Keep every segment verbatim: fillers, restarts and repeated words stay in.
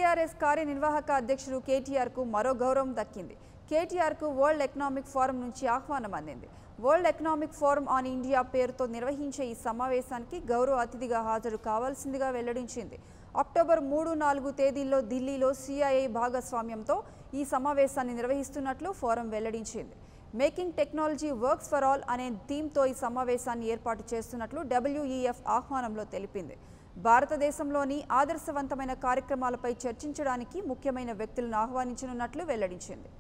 R S కార్యనిర్వాహక అధ్యక్షుడు K T R కు మరో గౌరవం దక్కింది. K T R కు వరల్డ్ ఎకనామిక్ ఫోరం నుంచి ఆహ్వానం అందింది. World economic forum on India పేరుతో నిర్వహించే ఈ సమావేశానికి గౌరవ అతిథిగా హాజరు కావాల్సిందిగా వెల్లడించింది. అక్టోబర్ మూడు నాలుగు తేదీల్లో ఢిల్లీలో C I I భాగస్వామ్యంతో ఈ సమావేశాన్ని నిర్వహిస్తున్నట్లు ఫోరం వెల్లడించింది. Making technology works for all అనే థీమ్తో ఈ సమావేశాన్ని ఏర్పాటు చేస్తున్నట్లు W E F ఆహ్వానంలో తెలిపింది. భారతదేశంలోని ఆదర్శవంతమైన కార్యక్రమాలపై చర్చించడానికి ముఖ్యమైన వ్యక్తులను ఆహ్వానించనున్నట్లు వెల్లడించింది.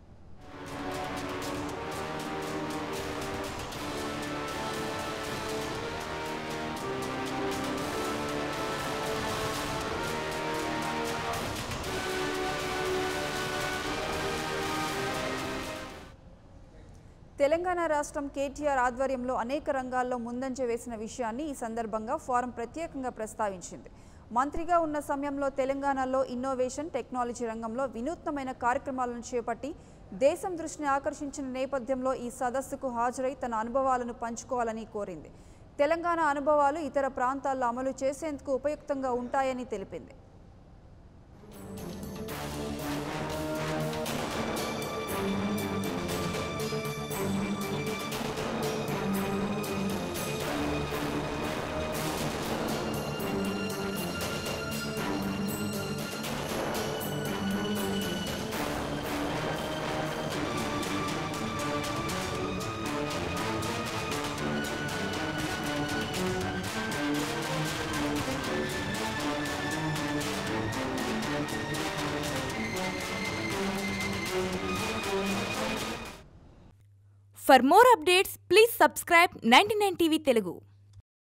తెలంగాణ రాష్ట్రం K T R ఆధ్వర్యంలో అనేక రంగాల్లో ముందంజ వేసిన విషయాన్ని ఈ సందర్భంగా ఫోరం ప్రత్యేకంగా ప్రస్తావించింది. మంత్రిగా ఉన్న సమయంలో తెలంగాణలో ఇన్నోవేషన్ టెక్నాలజీ రంగంలో వినూత్నమైన కార్యక్రమాలను చేపట్టి దేశం దృష్టిని ఆకర్షించిన నేపథ్యంలో ఈ సదస్సుకు హాజరై తన అనుభవాలను పంచుకోవాలని కోరింది. తెలంగాణ అనుభవాలు ఇతర ప్రాంతాల్లో అమలు చేసేందుకు ఉపయుక్తంగా ఉంటాయని తెలిపింది. For more updates, please subscribe ninety-nine T V Telugu.